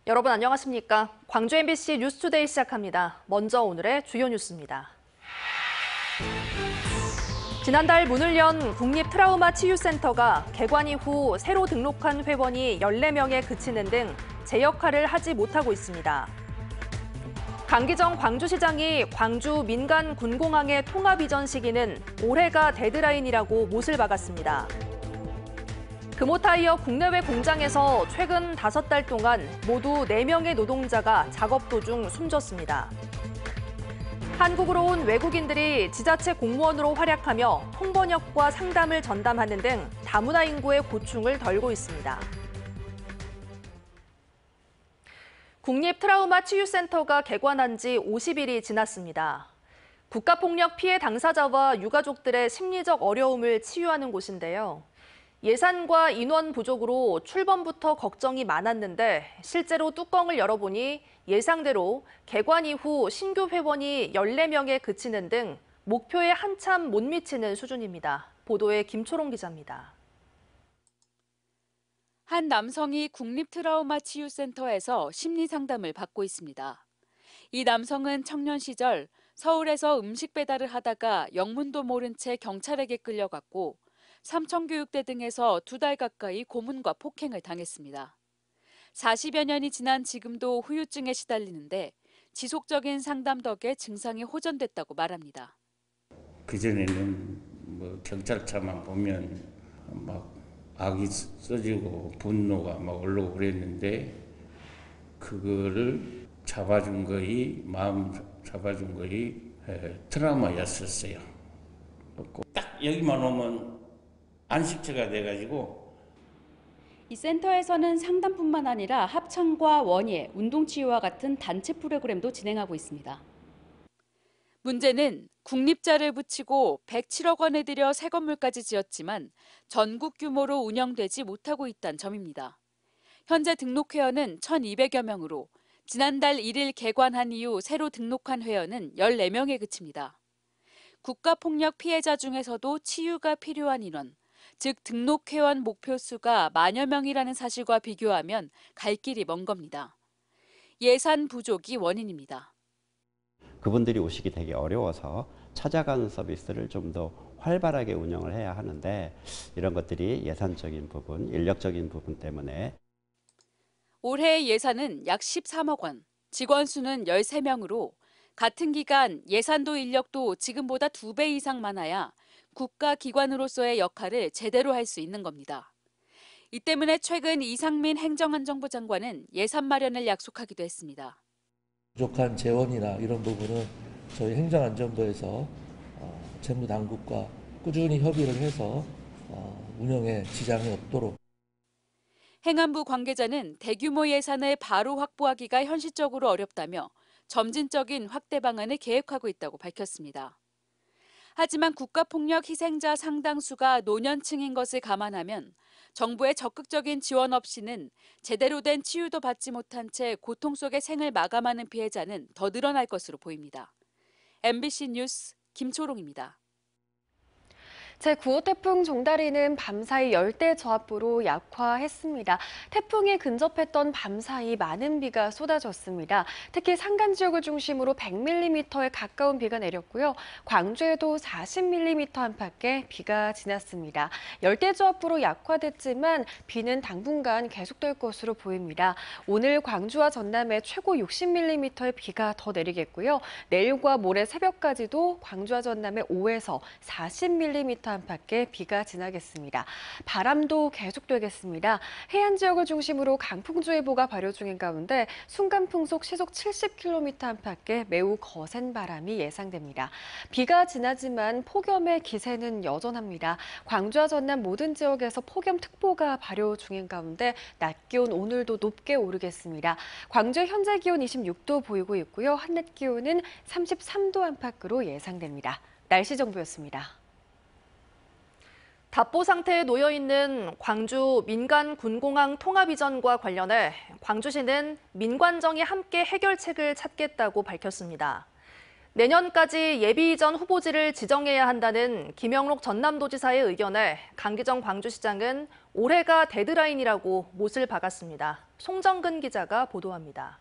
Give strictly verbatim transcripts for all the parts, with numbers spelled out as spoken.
여러분 안녕하십니까? 광주 엠비씨 뉴스투데이 시작합니다. 먼저 오늘의 주요 뉴스입니다. 지난달 문을 연 국립트라우마치유센터가 개관 이후 새로 등록한 회원이 열네 명에 그치는 등 제 역할을 하지 못하고 있습니다. 강기정 광주시장이 광주 민간 군공항의 통합 이전 시기는 올해가 데드라인이라고 못을 박았습니다. 금호타이어 국내외 공장에서 최근 다섯 달 동안 모두 네 명의 노동자가 작업 도중 숨졌습니다. 한국으로 온 외국인들이 지자체 공무원으로 활약하며 통번역과 상담을 전담하는 등 다문화 인구의 고충을 덜고 있습니다. 국립트라우마치유센터가 개관한 지 오십 일이 지났습니다. 국가폭력 피해 당사자와 유가족들의 심리적 어려움을 치유하는 곳인데요. 예산과 인원 부족으로 출범부터 걱정이 많았는데 실제로 뚜껑을 열어보니 예상대로 개관 이후 신규 회원이 열네 명에 그치는 등 목표에 한참 못 미치는 수준입니다. 보도에 김초롱 기자입니다. 한 남성이 국립트라우마치유센터에서 심리상담을 받고 있습니다. 이 남성은 청년 시절 서울에서 음식 배달을 하다가 영문도 모른 채 경찰에게 끌려갔고 삼청교육대 등에서 두 달 가까이 고문과 폭행을 당했습니다. 사십여 년이 지난 지금도 후유증에 시달리는데 지속적인 상담 덕에 증상이 호전됐다고 말합니다. 그전에는 뭐 경찰차만 보면 막 악이 써지고 분노가 막 올라오고 그랬는데 그거를 잡아준 거이 마음 잡아준 거이 트라우마였었어요. 딱 여기만 오면 안식처가 돼가지고 이 센터에서는 상담뿐만 아니라 합창과 원예, 운동치유와 같은 단체 프로그램도 진행하고 있습니다. 문제는 국립자를 붙이고 백칠억 원에 들여 새 건물까지 지었지만 전국 규모로 운영되지 못하고 있다는 점입니다. 현재 등록 회원은 천이백여 명으로 지난달 일 일 개관한 이후 새로 등록한 회원은 열네 명에 그칩니다. 국가폭력 피해자 중에서도 치유가 필요한 인원, 즉 등록 회원 목표 수가 만여 명이라는 사실과 비교하면 갈 길이 먼 겁니다. 예산 부족이 원인입니다. 그분들이 오시기 되게 어려워서 찾아가는 서비스를 좀 더 활발하게 운영을 해야 하는데 이런 것들이 예산적인 부분, 인력적인 부분 때문에 올해의 예산은 약 십삼억 원, 직원 수는 열세 명으로 같은 기간 예산도 인력도 지금보다 두 배 이상 많아야 국가기관으로서의 역할을 제대로 할 수 있는 겁니다. 이 때문에 최근 이상민 행정안전부 장관은 예산 마련을 약속하기도 했습니다. 부족한 재원이나 이런 부분은 저희 행정안전부에서 재무당국과 꾸준히 협의를 해서 운영에 지장이 없도록. 행안부 관계자는 대규모 예산을 바로 확보하기가 현실적으로 어렵다며 점진적인 확대 방안을 계획하고 있다고 밝혔습니다. 하지만 국가폭력 희생자 상당수가 노년층인 것을 감안하면 정부의 적극적인 지원 없이는 제대로 된 치유도 받지 못한 채 고통 속의 생을 마감하는 피해자는 더 늘어날 것으로 보입니다. 엠비씨 뉴스 김초롱입니다. 제구 호 태풍 종다리는 밤사이 열대 저압부로 약화했습니다. 태풍이 근접했던 밤사이 많은 비가 쏟아졌습니다. 특히 산간 지역을 중심으로 백 밀리미터에 가까운 비가 내렸고요. 광주에도 사십 밀리미터 안팎의 비가 지났습니다. 열대 저압부로 약화됐지만 비는 당분간 계속될 것으로 보입니다. 오늘 광주와 전남에 최고 육십 밀리미터의 비가 더 내리겠고요. 내일과 모레 새벽까지도 광주와 전남에 오에서 사십 밀리미터 안팎의 비가 지나겠습니다. 바람도 계속되겠습니다. 해안 지역을 중심으로 강풍주의보가 발효 중인 가운데 순간 풍속 시속 칠십 킬로미터 안팎의 매우 거센 바람이 예상됩니다. 비가 지나지만 폭염의 기세는 여전합니다. 광주와 전남 모든 지역에서 폭염특보가 발효 중인 가운데 낮 기온 오늘도 높게 오르겠습니다. 광주 현재 기온 이십육 도 보이고 있고요. 한낮 기온은 삼십삼 도 안팎으로 예상됩니다. 날씨 정보였습니다. 답보 상태에 놓여 있는 광주 민간 군공항 통합 이전과 관련해 광주시는 민관정이 함께 해결책을 찾겠다고 밝혔습니다. 내년까지 예비 이전 후보지를 지정해야 한다는 김영록 전남도지사의 의견에 강기정 광주시장은 올해가 데드라인이라고 못을 박았습니다. 송정근 기자가 보도합니다.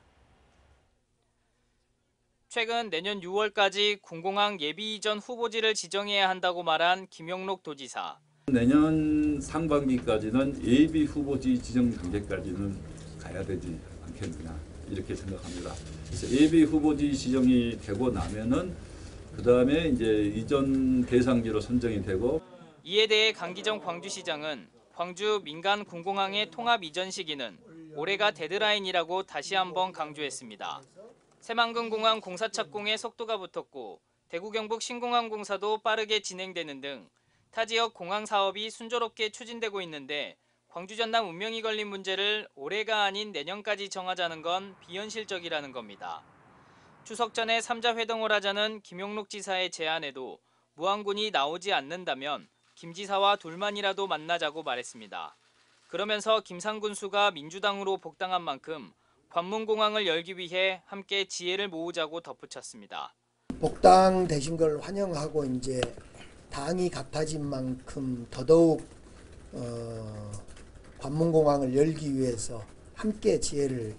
최근 내년 유월까지 군공항 예비 이전 후보지를 지정해야 한다고 말한 김영록 도지사. 내년 상반기까지는 예비 후보지 지정 단계까지는 가야 되지 않겠느냐 이렇게 생각합니다. 그래서 예비 후보지 지정이 되고 나면은 그 다음에 이제 이전 대상지로 선정이 되고. 이에 대해 강기정 광주시장은 광주 민간 군공항의 통합 이전 시기는 올해가 데드라인이라고 다시 한번 강조했습니다. 새만금공항 공사 착공에 속도가 붙었고 대구 경북 신공항 공사도 빠르게 진행되는 등 타 지역 공항 사업이 순조롭게 추진되고 있는데 광주 전남 운명이 걸린 문제를 올해가 아닌 내년까지 정하자는 건 비현실적이라는 겁니다. 추석 전에 삼자 회동을 하자는 김영록 지사의 제안에도 무안군이 나오지 않는다면 김 지사와 둘만이라도 만나자고 말했습니다. 그러면서 김상군수가 민주당으로 복당한 만큼 관문공항을 열기 위해 함께 지혜를 모으자고 덧붙였습니다. 복당되신 걸 환영하고 이제 당이 같아진 만큼 더더욱 어, 관문공항을 열기 위해서 함께 지혜를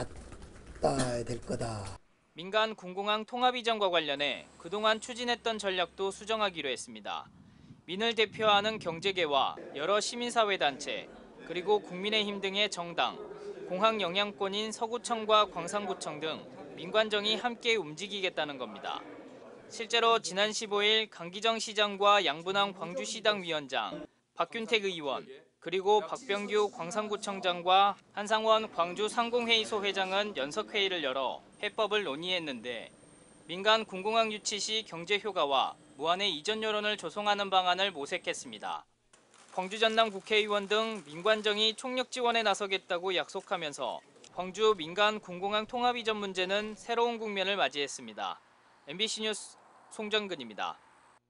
맞닿아야 될 거다. 민간 군공항 통합 이전과 관련해 그동안 추진했던 전략도 수정하기로 했습니다. 민을 대표하는 경제계와 여러 시민사회단체 그리고 국민의힘 등의 정당, 공항 영향권인 서구청과 광산구청 등 민관정이 함께 움직이겠다는 겁니다. 실제로 지난 십오일 강기정 시장과 양분항 광주시당 위원장, 박균택 의원, 그리고 박병규 광산구청장과 한상원 광주 상공회의소 회장은 연석회의를 열어 해법을 논의했는데 민간 군공항 유치 시 경제 효과와 무한의 이전 여론을 조성하는 방안을 모색했습니다. 광주 전남 국회의원 등 민관정이 총력 지원에 나서겠다고 약속하면서 광주 민간 군공항 통합 이전 문제는 새로운 국면을 맞이했습니다. 엠비씨 뉴스 송정근입니다.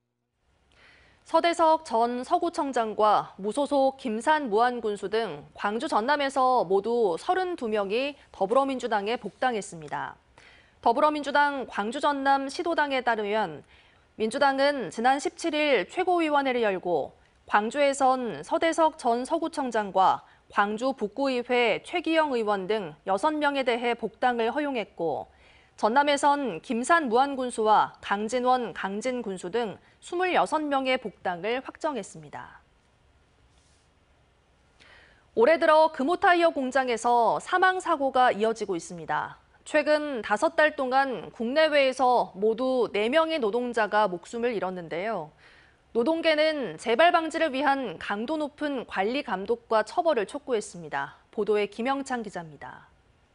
서대석 전 서구청장과 무소속 김산 무안군수 등 광주 전남에서 모두 서른두 명이 더불어민주당에 복당했습니다. 더불어민주당 광주 전남 시도당에 따르면 민주당은 지난 십칠일 최고위원회를 열고 광주에선 서대석 전 서구청장과 광주 북구의회 최기영 의원 등 여섯 명에 대해 복당을 허용했고 전남에선 김산 무안군수와 강진원 강진군수 등 스물여섯 명의 복당을 확정했습니다. 올해 들어 금호타이어 공장에서 사망 사고가 이어지고 있습니다. 최근 다섯 달 동안 국내외에서 모두 네 명의 노동자가 목숨을 잃었는데요. 노동계는 재발 방지를 위한 강도 높은 관리 감독과 처벌을 촉구했습니다. 보도에 김영창 기자입니다.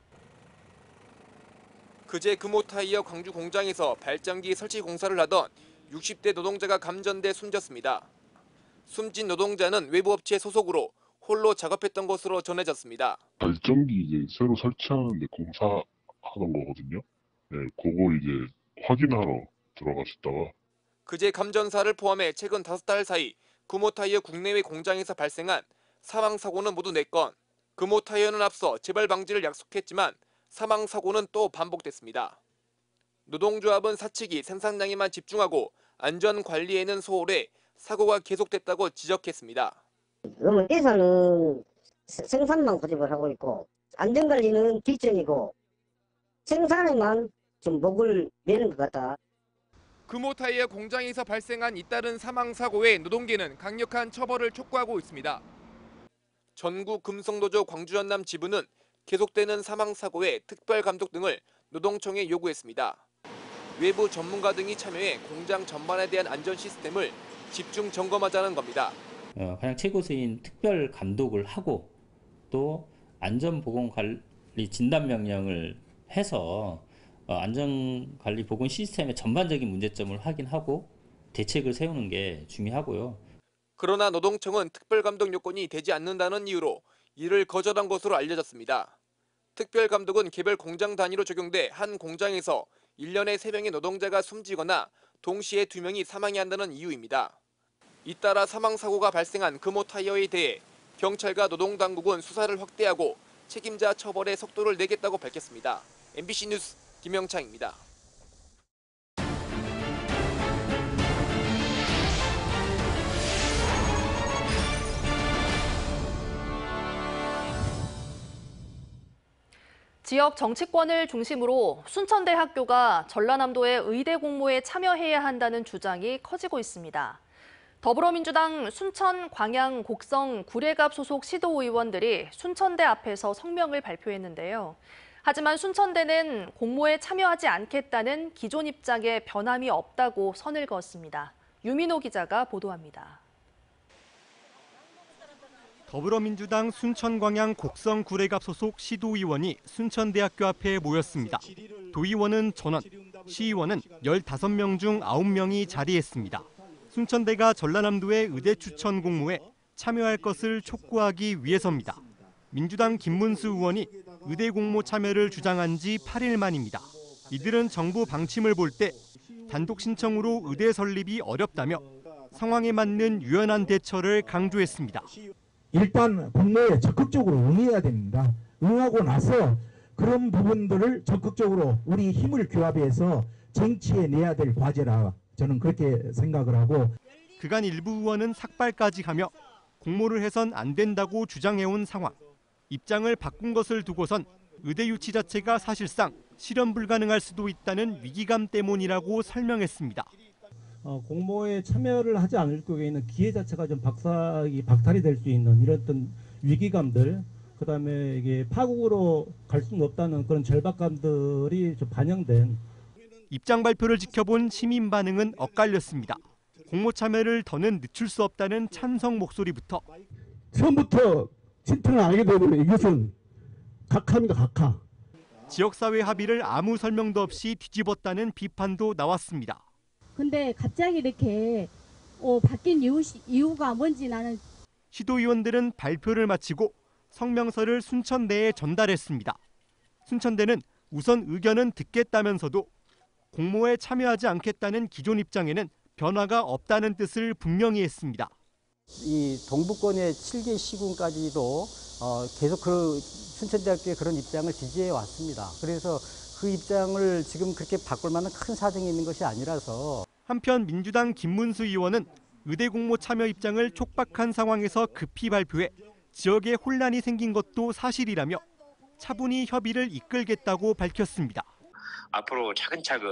그제 금호타이어 광주 공장에서 발전기 설치 공사를 하던 육십 대 노동자가 감전돼 숨졌습니다. 숨진 노동자는 외부 업체 소속으로 홀로 작업했던 것으로 전해졌습니다. 발전기 이제 새로 설치하는데 공사하던 거거든요. 네, 그거 이제 확인하러 들어가셨다가 그제 감전사를 포함해 최근 다섯 달 사이 금호타이어 국내외 공장에서 발생한 사망 사고는 모두 네 건. 금호타이어는 앞서 재발 방지를 약속했지만 사망 사고는 또 반복됐습니다. 노동조합은 사측이 생산량에만 집중하고 안전 관리에는 소홀해 사고가 계속됐다고 지적했습니다. 업체에서는 생산만 고집을 하고 있고 안전관리는 뒷전이고 생산에만 좀 목을 매는 것 같다. 금호타이어 공장에서 발생한 잇따른 사망 사고에 노동계는 강력한 처벌을 촉구하고 있습니다. 전국 금속노조 광주 전남 지부는 계속되는 사망 사고의 특별 감독 등을 노동청에 요구했습니다. 외부 전문가 등이 참여해 공장 전반에 대한 안전 시스템을 집중 점검하자는 겁니다. 어, 가장 최고수인 특별 감독을 하고 또 안전보건관리 진단명령을 해서 어, 안전관리 보건 시스템의 전반적인 문제점을 확인하고 대책을 세우는 게 중요하고요. 그러나 노동청은 특별감독 요건이 되지 않는다는 이유로 이를 거절한 것으로 알려졌습니다. 특별감독은 개별 공장 단위로 적용돼 한 공장에서 일 년에 세 명의 노동자가 숨지거나 동시에 두 명이 사망해야 한다는 이유입니다. 잇따라 사망사고가 발생한 금호타이어에 대해 경찰과 노동당국은 수사를 확대하고 책임자 처벌에 속도를 내겠다고 밝혔습니다. 엠비씨 뉴스 김영창입니다. 지역 정치권을 중심으로 순천대학교가 전라남도의 의대 공모에 참여해야 한다는 주장이 커지고 있습니다. 더불어민주당 순천, 광양, 곡성, 구례갑 소속 시도의원들이 순천대 앞에서 성명을 발표했는데요. 하지만 순천대는 공모에 참여하지 않겠다는 기존 입장에 변함이 없다고 선을 그었습니다. 유민호 기자가 보도합니다. 더불어민주당 순천광양 곡성 구례갑 소속 시도의원이 순천대학교 앞에 모였습니다. 도의원은 전원, 시의원은 열다섯 명 중 아홉 명이 자리했습니다. 순천대가 전라남도의 의대 추천 공모에 참여할 것을 촉구하기 위해서입니다. 민주당 김문수 의원이 의대 공모 참여를 주장한 지 팔 일 만입니다. 이들은 정부 방침을 볼 때 단독 신청으로 의대 설립이 어렵다며 상황에 맞는 유연한 대처를 강조했습니다. 일단 공모에 적극적으로 응해야 됩니다. 응하고 나서 그런 부분들을 적극적으로 우리 힘을 규합해서 쟁취해 내야 될 과제라 저는 그렇게 생각을 하고. 그간 일부 의원은 삭발까지 하며 공모를 해선 안 된다고 주장해온 상황. 입장을 바꾼 것을 두고선 의대 유치 자체가 사실상 실현 불가능할 수도 있다는 위기감 때문이라고 설명했습니다. 어, 공모에 참여를 하지 않을 경우에는 기회 자체가 좀 박살이 박탈이 될 수 있는 이런 어떤 위기감들, 그다음에 이게 파국으로 갈 수는 없다는 그런 절박감들이 좀 반영된. 입장 발표를 지켜본 시민 반응은 엇갈렸습니다. 공모 참여를 더는 늦출 수 없다는 찬성 목소리부터 처음부터 신청을 안 하게 되면 이것은 각하입니다, 각하. 지역사회 합의를 아무 설명도 없이 뒤집었다는 비판도 나왔습니다. 근데 갑자기 이렇게 어, 바뀐 이유, 이유가 뭔지 나는. 시도의원들은 발표를 마치고 성명서를 순천대에 전달했습니다. 순천대는 우선 의견은 듣겠다면서도 공모에 참여하지 않겠다는 기존 입장에는 변화가 없다는 뜻을 분명히 했습니다. 이 동부권의 칠 개 시군까지도 어, 계속 그 순천대학교의 그런 입장을 지지해 왔습니다. 그래서 그 입장을 지금 그렇게 바꿀 만한 큰 사정이 있는 것이 아니라서. 한편 민주당 김문수 의원은 의대 공모 참여 입장을 촉박한 상황에서 급히 발표해 지역에 혼란이 생긴 것도 사실이라며 차분히 협의를 이끌겠다고 밝혔습니다. 앞으로 차근차근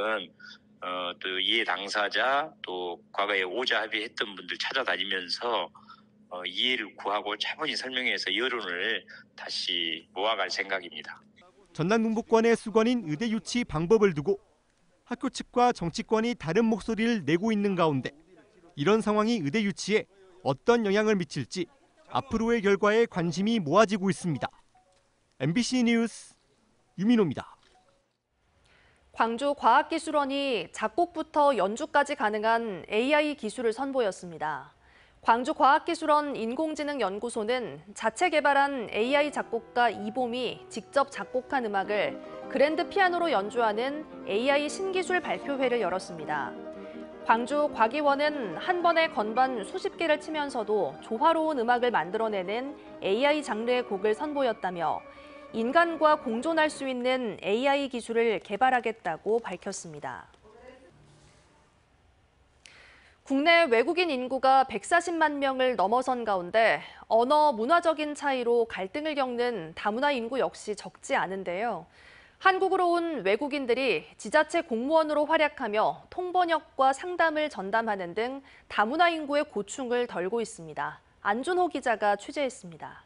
어, 또 이해 당사자 또 과거에 오자 합의했던 분들 찾아다니면서 어, 이해를 구하고 차분히 설명해서 여론을 다시 모아갈 생각입니다. 전남 동부권의 수건인 의대 유치 방법을 두고 학교 측과 정치권이 다른 목소리를 내고 있는 가운데 이런 상황이 의대 유치에 어떤 영향을 미칠지 앞으로의 결과에 관심이 모아지고 있습니다. 엠비씨 뉴스 유민호입니다. 광주과학기술원이 작곡부터 연주까지 가능한 에이아이 기술을 선보였습니다. 광주과학기술원 인공지능연구소는 자체 개발한 에이아이 작곡가 이봄이 직접 작곡한 음악을 그랜드 피아노로 연주하는 에이아이 신기술 발표회를 열었습니다. 광주과기원은 한 번에 건반 수십 개를 치면서도 조화로운 음악을 만들어내는 에이아이 장르의 곡을 선보였다며 인간과 공존할 수 있는 에이아이 기술을 개발하겠다고 밝혔습니다. 국내 외국인 인구가 백사십만 명을 넘어선 가운데 언어, 문화적인 차이로 갈등을 겪는 다문화 인구 역시 적지 않은데요. 한국으로 온 외국인들이 지자체 공무원으로 활약하며 통번역과 상담을 전담하는 등 다문화 인구의 고충을 덜고 있습니다. 안준호 기자가 취재했습니다.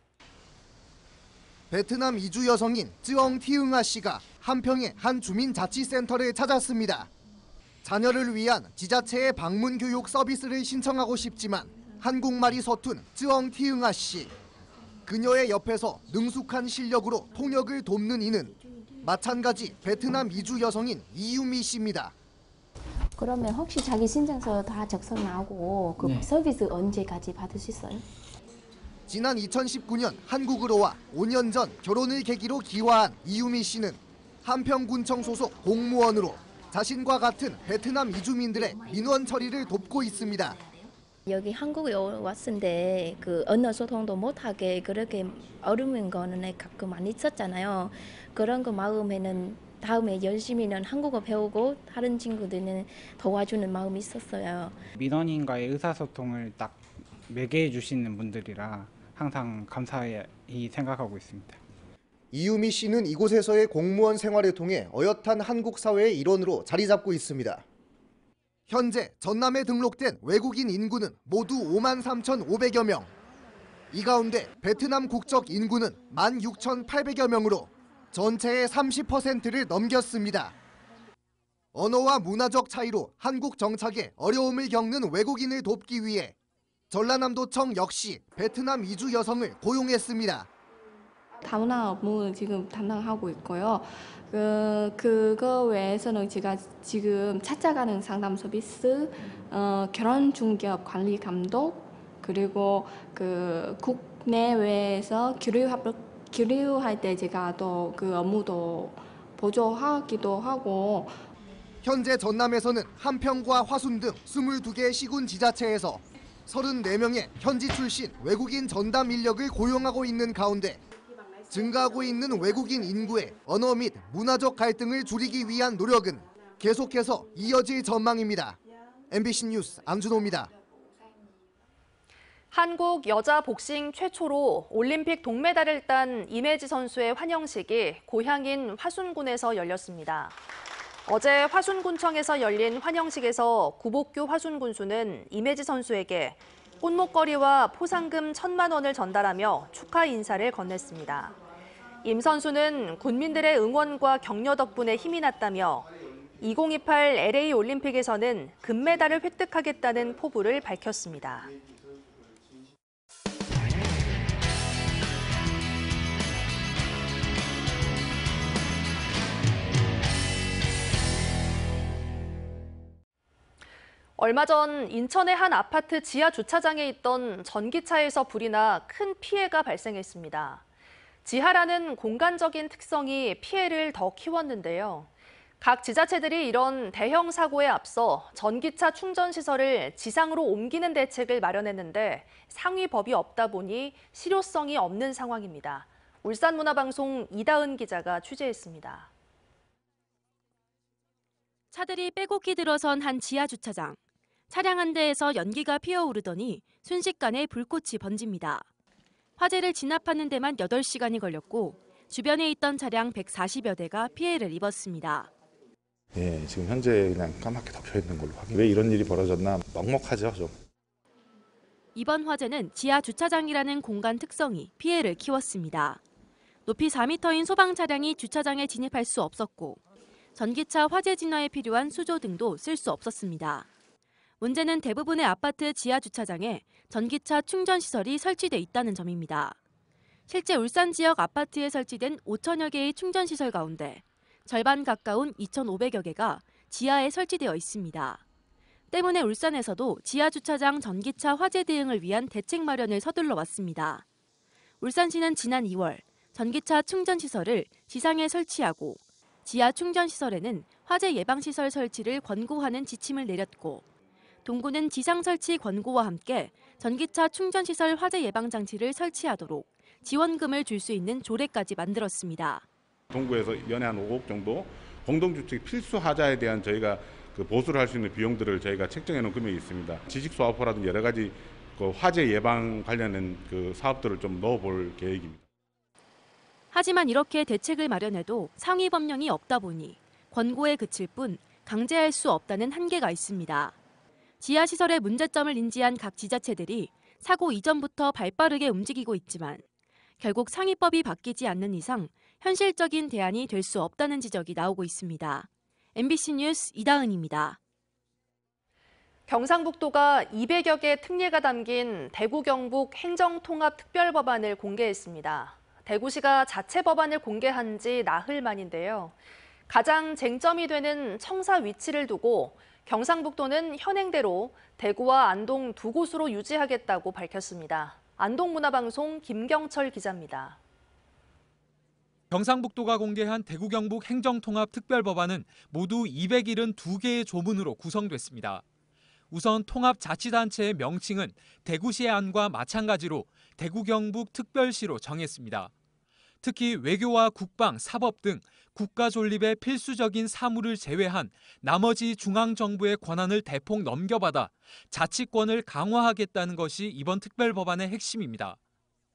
베트남 이주 여성인 쯔엉 티응아 씨가 한평의 한 주민자치센터를 찾았습니다. 자녀를 위한 지자체의 방문 교육 서비스를 신청하고 싶지만 한국말이 서툰 쯔엉 티응아 씨. 그녀의 옆에서 능숙한 실력으로 통역을 돕는 이는 마찬가지 베트남 이주 여성인 이유미 씨입니다. 그러면 혹시 자기 신청서 다 작성 나오고 그 네. 서비스 언제까지 받을 수 있어요? 지난 이천십구 년 한국으로 와 오 년 전 결혼을 계기로 기화한 이유미 씨는 한평군청 소속 공무원으로 자신과 같은 베트남 이주민들의 민원 처리를 돕고 있습니다. 여기 한국에 왔는데 그 언어 소통도 못하게 그렇게 어려운 거는 가끔 많이 있었잖아요. 그런 거 마음에는 다음에 열심히는 한국어 배우고 다른 친구들은 도와주는 마음이 있었어요. 민원인과의 의사소통을 딱 매개해 주시는 분들이라 항상 감사히 생각하고 있습니다. 이유미 씨는 이곳에서의 공무원 생활을 통해 어엿한 한국 사회의 일원으로 자리 잡고 있습니다. 현재 전남에 등록된 외국인 인구는 모두 오만 삼천오백여 명. 이 가운데 베트남 국적 인구는 만 육천팔백여 명으로 전체의 삼십 퍼센트를 넘겼습니다. 언어와 문화적 차이로 한국 정착에 어려움을 겪는 외국인을 돕기 위해 전라남도청 역시 베트남 이주 여성을 고용했습니다. 다문화 업무 지금 담당하고 있고요. 그, 그거 외에서는 제가 지금 찾아가는 상담 서비스, 어, 결혼 중개업 관리 감독, 그리고 그 국내외에서 교류합, 교류할 때 제가 또 그 업무도 보조하기도 하고. 현재 전남에서는 한평과 화순 등 스물두 개 시군 지자체에서 서른네 명의 현지 출신 외국인 전담 인력을 고용하고 있는 가운데 증가하고 있는 외국인 인구의 언어 및 문화적 갈등을 줄이기 위한 노력은 계속해서 이어질 전망입니다. 엠비씨 뉴스 안준호입니다. 한국 여자 복싱 최초로 올림픽 동메달을 딴 임혜지 선수의 환영식이 고향인 화순군에서 열렸습니다. 어제 화순군청에서 열린 환영식에서 구복규 화순군수는 임혜지 선수에게 꽃목걸이와 포상금 천만 원을 전달하며 축하 인사를 건넸습니다. 임 선수는 군민들의 응원과 격려 덕분에 힘이 났다며 이천이십팔 엘에이 올림픽에서는 금메달을 획득하겠다는 포부를 밝혔습니다. 얼마 전 인천의 한 아파트 지하 주차장에 있던 전기차에서 불이 나 큰 피해가 발생했습니다. 지하라는 공간적인 특성이 피해를 더 키웠는데요. 각 지자체들이 이런 대형 사고에 앞서 전기차 충전 시설을 지상으로 옮기는 대책을 마련했는데 상위 법이 없다 보니 실효성이 없는 상황입니다. 울산문화방송 이다은 기자가 취재했습니다. 차들이 빼곡히 들어선 한 지하 주차장. 차량 한 대에서 연기가 피어오르더니 순식간에 불꽃이 번집니다. 화재를 진압하는 데만 여덟 시간이 걸렸고 주변에 있던 차량 백사십여 대가 피해를 입었습니다. 예, 지금 현재 그냥 까맣게 덮여 있는 걸로 확인. 왜 이런 일이 벌어졌나 먹먹하죠, 좀. 이번 화재는 지하 주차장이라는 공간 특성이 피해를 키웠습니다. 높이 사 미터인 소방 차량이 주차장에 진입할 수 없었고 전기차 화재 진화에 필요한 수조 등도 쓸 수 없었습니다. 문제는 대부분의 아파트 지하 주차장에 전기차 충전 시설이 설치돼 있다는 점입니다. 실제 울산 지역 아파트에 설치된 오천여 개의 충전 시설 가운데 절반 가까운 이천오백여 개가 지하에 설치되어 있습니다. 때문에 울산에서도 지하 주차장 전기차 화재 대응을 위한 대책 마련을 서둘러 왔습니다. 울산시는 지난 이월 전기차 충전 시설을 지상에 설치하고 지하 충전 시설에는 화재 예방 시설 설치를 권고하는 지침을 내렸고 동구는 지상 설치 권고와 함께 전기차 충전 시설 화재 예방 장치를 설치하도록 지원금을 줄 수 있는 조례까지 만들었습니다. 동구에서 연에 한 오억 정도 공동주택 필수 하자에 대한 저희가 그 보수를 할 수 있는 비용들을 저희가 책정해 놓은 금액이 있습니다. 지식소화포라든지 여러 가지 그 화재 예방 관련된 그 사업들을 좀 넣어볼 계획입니다. 하지만 이렇게 대책을 마련해도 상위 법령이 없다 보니 권고에 그칠 뿐 강제할 수 없다는 한계가 있습니다. 지하시설의 문제점을 인지한 각 지자체들이 사고 이전부터 발빠르게 움직이고 있지만 결국 상위법이 바뀌지 않는 이상 현실적인 대안이 될 수 없다는 지적이 나오고 있습니다. 엠비씨 뉴스 이다은입니다. 경상북도가 이백여 개 특례가 담긴 대구 경북 행정통합특별법안을 공개했습니다. 대구시가 자체 법안을 공개한 지 나흘 만인데요. 가장 쟁점이 되는 청사 위치를 두고 경상북도는 현행대로 대구와 안동 두 곳으로 유지하겠다고 밝혔습니다. 안동문화방송 김경철 기자입니다. 경상북도가 공개한 대구 경북 행정통합특별법안은 모두 이백칠십이 개의 조문으로 구성됐습니다. 우선 통합자치단체의 명칭은 대구시의 안과 마찬가지로 대구 경북 특별시로 정했습니다. 특히 외교와 국방, 사법 등 국가 존립의 필수적인 사무를 제외한 나머지 중앙정부의 권한을 대폭 넘겨받아 자치권을 강화하겠다는 것이 이번 특별법안의 핵심입니다.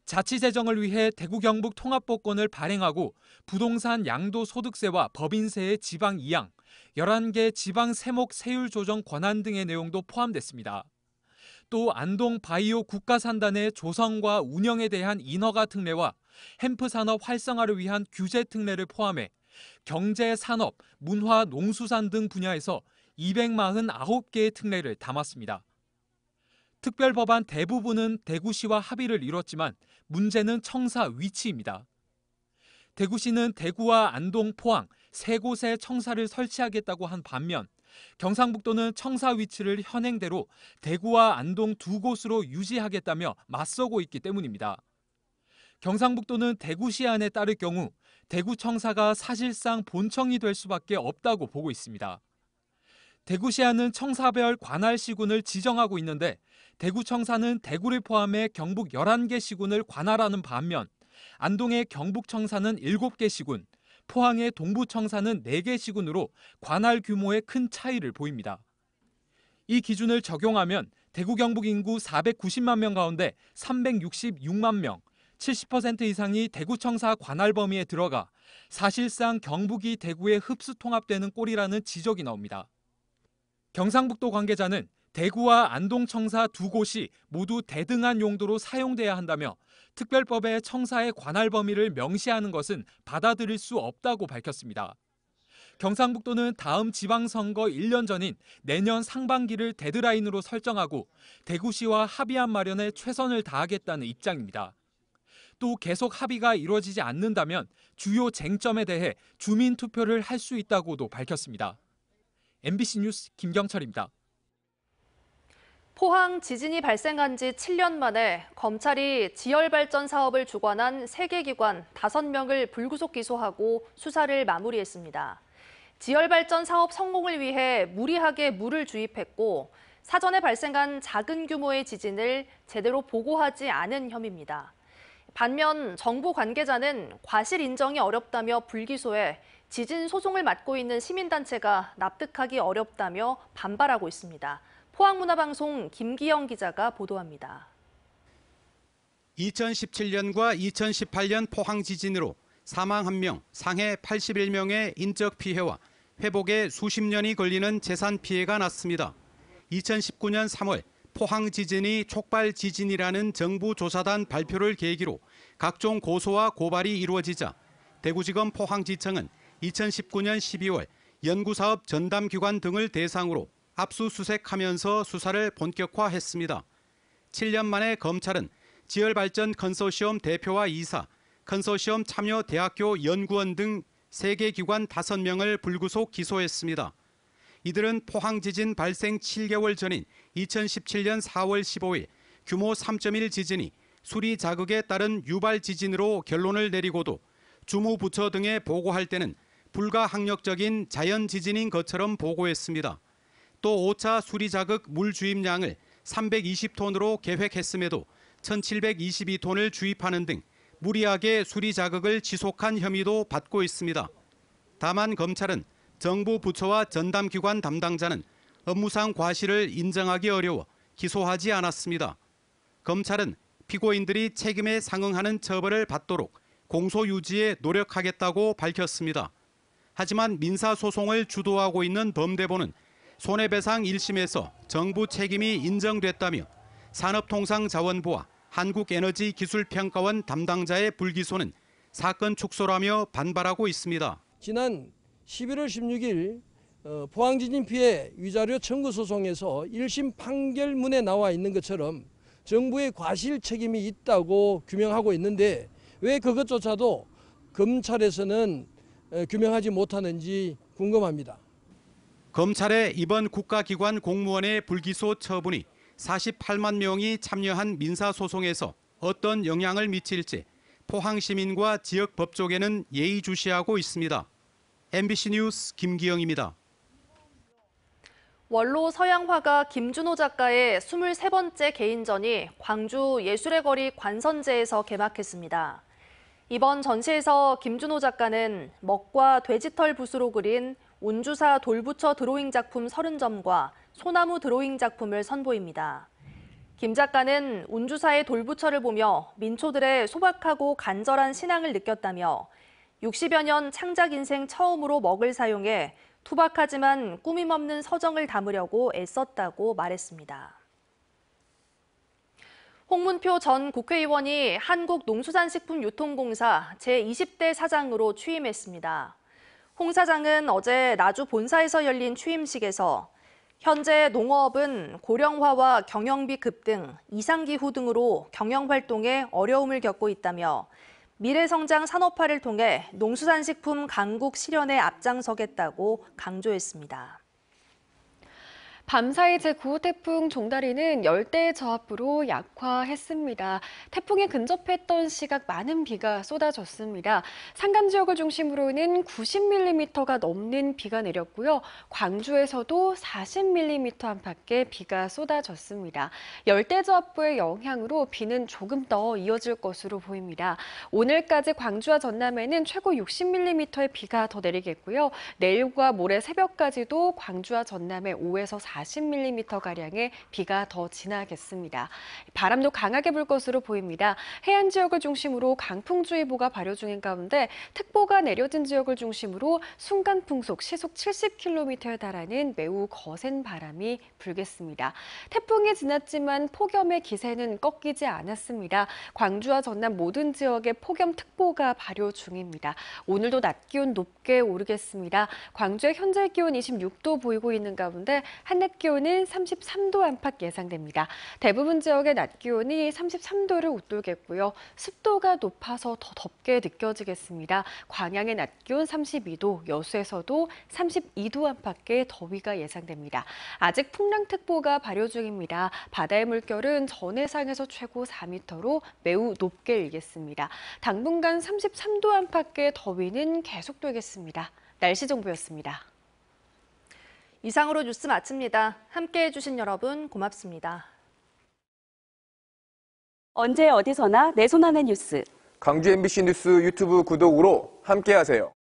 자치 재정을 위해 대구 경북 통합복권을 발행하고 부동산 양도소득세와 법인세의 지방 이양, 열한 개 지방 세목 세율 조정 권한 등의 내용도 포함됐습니다. 또 안동 바이오 국가산단의 조성과 운영에 대한 인허가 특례와 햄프 산업 활성화를 위한 규제 특례를 포함해 경제, 산업, 문화, 농수산 등 분야에서 이백사십구 개의 특례를 담았습니다. 특별법안 대부분은 대구시와 합의를 이뤘지만 문제는 청사 위치입니다. 대구시는 대구와 안동, 포항 세 곳에 청사를 설치하겠다고 한 반면 경상북도는 청사 위치를 현행대로 대구와 안동 두 곳으로 유지하겠다며 맞서고 있기 때문입니다. 경상북도는 대구시 안에 따를 경우 대구청사가 사실상 본청이 될 수밖에 없다고 보고 있습니다. 대구시안은 청사별 관할 시군을 지정하고 있는데 대구청사는 대구를 포함해 경북 열한 개 시군을 관할하는 반면 안동의 경북청사는 일곱 개 시군, 포항의 동부청사는 네 개 시군으로 관할 규모에 큰 차이를 보입니다. 이 기준을 적용하면 대구 경북 인구 사백구십만 명 가운데 삼백육십육만 명, 칠십 퍼센트 이상이 대구청사 관할 범위에 들어가 사실상 경북이 대구에 흡수 통합되는 꼴이라는 지적이 나옵니다. 경상북도 관계자는 대구와 안동청사 두 곳이 모두 대등한 용도로 사용돼야 한다며 특별법에 청사의 관할 범위를 명시하는 것은 받아들일 수 없다고 밝혔습니다. 경상북도는 다음 지방선거 일 년 전인 내년 상반기를 데드라인으로 설정하고 대구시와 합의안 마련에 최선을 다하겠다는 입장입니다. 또 계속 합의가 이루어지지 않는다면 주요 쟁점에 대해 주민투표를 할 수 있다고도 밝혔습니다. 엠비씨 뉴스 김경철입니다. 포항 지진이 발생한 지 칠 년 만에 검찰이 지열발전 사업을 주관한 세 개 기관 다섯 명을 불구속 기소하고 수사를 마무리했습니다. 지열발전 사업 성공을 위해 무리하게 물을 주입했고 사전에 발생한 작은 규모의 지진을 제대로 보고하지 않은 혐의입니다. 반면 정부 관계자는 과실 인정이 어렵다며 불기소해 지진 소송을 맡고 있는 시민단체가 납득하기 어렵다며 반발하고 있습니다. 포항문화방송 김기영 기자가 보도합니다. 이천십칠 년과 이천십팔 년 포항 지진으로 사망 한 명, 상해 팔십일 명의 인적 피해와 회복에 수십 년이 걸리는 재산 피해가 났습니다. 이천십구 년 삼월 포항 지진이 촉발 지진이라는 정부 조사단 발표를 계기로 각종 고소와 고발이 이루어지자 대구지검 포항지청은 이천십구 년 십이월 연구사업 전담기관 등을 대상으로 압수수색하면서 수사를 본격화했습니다. 칠 년 만에 검찰은 지열발전 컨소시엄 대표와 이사, 컨소시엄 참여 대학교 연구원 등 세 개 기관 다섯 명을 불구속 기소했습니다. 이들은 포항 지진 발생 칠 개월 전인 이천십칠 년 사월 십오일 규모 삼 점 일 지진이 수리 자극에 따른 유발 지진으로 결론을 내리고도 주무부처 등에 보고할 때는 불가항력적인 자연 지진인 것처럼 보고했습니다. 또 오 차 수리 자극 물 주입량을 삼백이십 톤으로 계획했음에도 천칠백이십이 톤을 주입하는 등 무리하게 수리 자극을 지속한 혐의도 받고 있습니다. 다만 검찰은 정부 부처와 전담기관 담당자는 업무상 과실을 인정하기 어려워 기소하지 않았습니다. 검찰은 피고인들이 책임에 상응하는 처벌을 받도록 공소 유지에 노력하겠다고 밝혔습니다. 하지만 민사소송을 주도하고 있는 범대보는 손해배상 일 심에서 정부 책임이 인정됐다며 산업통상자원부와 한국에너지기술평가원 담당자의 불기소는 사건 축소라며 반발하고 있습니다. 지난 십일월 십육일 어, 포항지진 피해 위자료 청구 소송에서 일 심 판결문에 나와 있는 것처럼 정부의 과실 책임이 있다고 규명하고 있는데 왜 그것조차도 검찰에서는 어, 규명하지 못하는지 궁금합니다. 검찰의 이번 국가기관 공무원의 불기소 처분이 사십팔만 명이 참여한 민사소송에서 어떤 영향을 미칠지 포항 시민과 지역 법조계는 예의주시하고 있습니다. 엠비씨 뉴스 김기영입니다. 원로 서양 화가 김준호 작가의 스물세 번째 개인전이 광주 예술의 거리 관선제에서 개막했습니다. 이번 전시에서 김준호 작가는 먹과 돼지털 붓으로 그린 운주사 돌부처 드로잉 작품 서른 점과 소나무 드로잉 작품을 선보입니다. 김 작가는 운주사의 돌부처를 보며 민초들의 소박하고 간절한 신앙을 느꼈다며 육십여 년 창작 인생 처음으로 먹을 사용해 투박하지만 꾸밈없는 서정을 담으려고 애썼다고 말했습니다. 홍문표 전 국회의원이 한국농수산식품유통공사 제이십 대 사장으로 취임했습니다. 홍 사장은 어제 나주 본사에서 열린 취임식에서 현재 농어업은 고령화와 경영비 급등, 이상기후 등으로 경영활동에 어려움을 겪고 있다며 미래성장 산업화를 통해 농수산식품 강국 실현에 앞장서겠다고 강조했습니다. 밤사이 제구 호 태풍 종다리는 열대 저압부로 약화했습니다. 태풍에 근접했던 시각 많은 비가 쏟아졌습니다. 산간 지역을 중심으로는 구십 밀리미터가 넘는 비가 내렸고요. 광주에서도 사십 밀리미터 안팎의 비가 쏟아졌습니다. 열대 저압부의 영향으로 비는 조금 더 이어질 것으로 보입니다. 오늘까지 광주와 전남에는 최고 육십 밀리미터의 비가 더 내리겠고요. 내일과 모레 새벽까지도 광주와 전남에 오에서 사십 밀리미터가량의 비가 더 지나겠습니다. 바람도 강하게 불 것으로 보입니다. 해안 지역을 중심으로 강풍주의보가 발효 중인 가운데 특보가 내려진 지역을 중심으로 순간풍속 시속 칠십 킬로미터에 달하는 매우 거센 바람이 불겠습니다. 태풍이 지났지만 폭염의 기세는 꺾이지 않았습니다. 광주와 전남 모든 지역에 폭염특보가 발효 중입니다. 오늘도 낮 기온 높게 오르겠습니다. 광주의 현재 기온 이십육 도 보이고 있는 가운데 한낮 기온은 삼십삼 도 안팎 예상됩니다. 대부분 지역의 낮 기온이 삼십삼 도를 웃돌겠고요. 습도가 높아서 더 덥게 느껴지겠습니다. 광양의 낮 기온 삼십이 도, 여수에서도 삼십이 도 안팎의 더위가 예상됩니다. 아직 풍랑특보가 발효 중입니다. 바다의 물결은 전해상에서 최고 사 미터로 매우 높게 일겠습니다. 당분간 삼십삼 도 안팎의 더위는 계속되겠습니다. 날씨 정보였습니다. 이상으로 뉴스 마칩니다. 함께해 주신 여러분 고맙습니다. 언제 어디서나 내 손 안의 뉴스. 광주 엠비씨 뉴스 유튜브 구독으로 함께하세요.